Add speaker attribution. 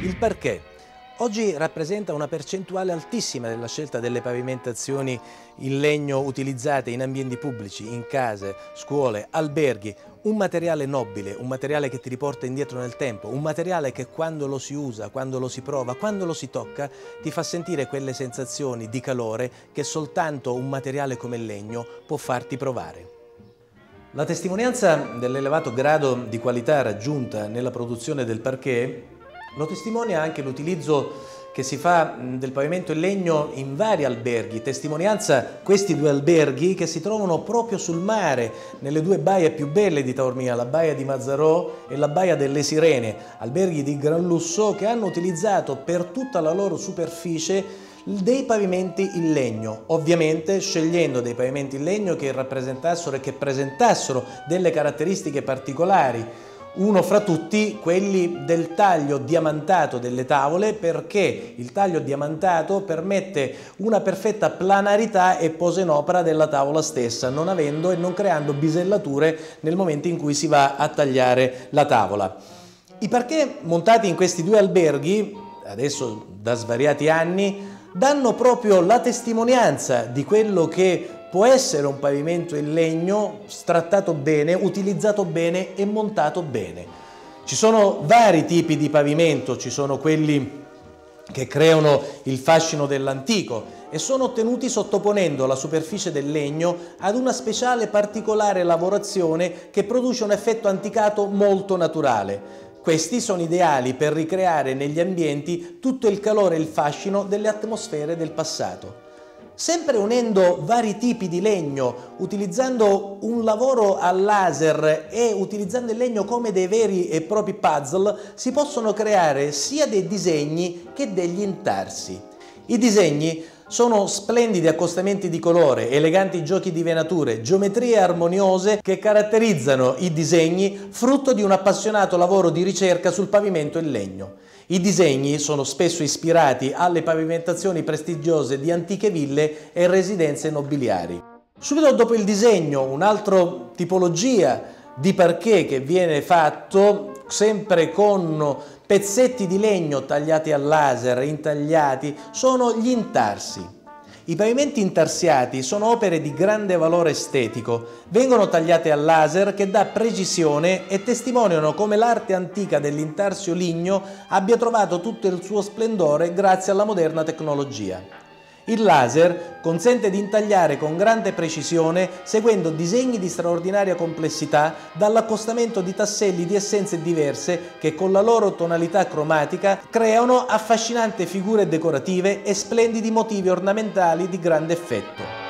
Speaker 1: Il parquet oggi rappresenta una percentuale altissima della scelta delle pavimentazioni in legno utilizzate in ambienti pubblici, in case, scuole, alberghi. Un materiale nobile, un materiale che ti riporta indietro nel tempo, un materiale che quando lo si usa, quando lo si prova, quando lo si tocca, ti fa sentire quelle sensazioni di calore che soltanto un materiale come il legno può farti provare. La testimonianza dell'elevato grado di qualità raggiunta nella produzione del parquet lo testimonia anche l'utilizzo che si fa del pavimento in legno in vari alberghi, testimonianza questi due alberghi che si trovano proprio sul mare, nelle due baie più belle di Taormina, la baia di Mazzarò e la baia delle Sirene, alberghi di gran lusso che hanno utilizzato per tutta la loro superficie dei pavimenti in legno, ovviamente scegliendo dei pavimenti in legno che rappresentassero e che presentassero delle caratteristiche particolari. Uno fra tutti, quelli del taglio diamantato delle tavole, perché il taglio diamantato permette una perfetta planarità e posa in opera della tavola stessa, non avendo e non creando bisellature nel momento in cui si va a tagliare la tavola. I parquet montati in questi due alberghi, adesso da svariati anni, danno proprio la testimonianza di quello che può essere un pavimento in legno strattato bene, utilizzato bene e montato bene. Ci sono vari tipi di pavimento, ci sono quelli che creano il fascino dell'antico e sono ottenuti sottoponendo la superficie del legno ad una speciale particolare lavorazione che produce un effetto anticato molto naturale. Questi sono ideali per ricreare negli ambienti tutto il calore e il fascino delle atmosfere del passato. Sempre unendo vari tipi di legno, utilizzando un lavoro a laser e utilizzando il legno come dei veri e propri puzzle, si possono creare sia dei disegni che degli intarsi. I disegni sono splendidi accostamenti di colore, eleganti giochi di venature, geometrie armoniose che caratterizzano i disegni, frutto di un appassionato lavoro di ricerca sul pavimento in legno. I disegni sono spesso ispirati alle pavimentazioni prestigiose di antiche ville e residenze nobiliari. Subito dopo il disegno, un'altra tipologia di parquet che viene fatto sempre con pezzetti di legno tagliati al laser, intagliati, sono gli intarsi. I pavimenti intarsiati sono opere di grande valore estetico, vengono tagliate al laser che dà precisione e testimoniano come l'arte antica dell'intarsio ligneo abbia trovato tutto il suo splendore grazie alla moderna tecnologia. Il laser consente di intagliare con grande precisione seguendo disegni di straordinaria complessità dall'accostamento di tasselli di essenze diverse che con la loro tonalità cromatica creano affascinanti figure decorative e splendidi motivi ornamentali di grande effetto.